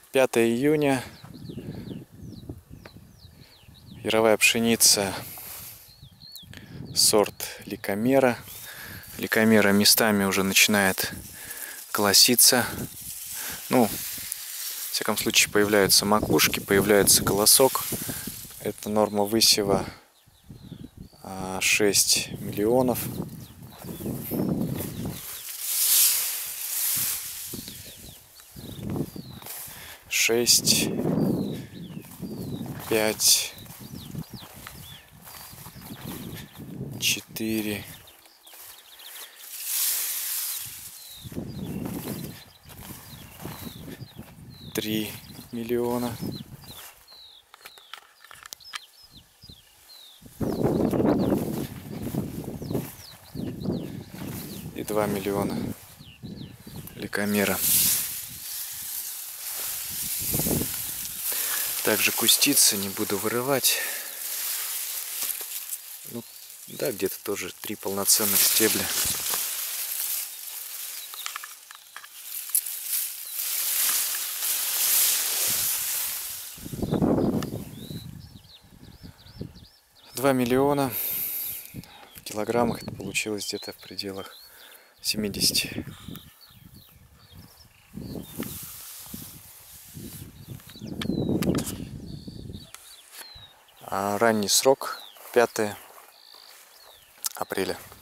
5 июня. Яровая пшеница, сорт Ликомера. Ликомера местами уже начинает колоситься. Ну, в всяком случае, появляются макушки, появляется колосок. Это норма высева 6 миллионов. Шесть, 5, 4, 3 миллиона. И 2 миллиона Ликомера. Также кустицы не буду вырывать. Ну, да, где-то тоже 3 полноценных стебля. $2 миллиона. В килограммах это получилось где-то в пределах 70. Ранний срок 5 апреля.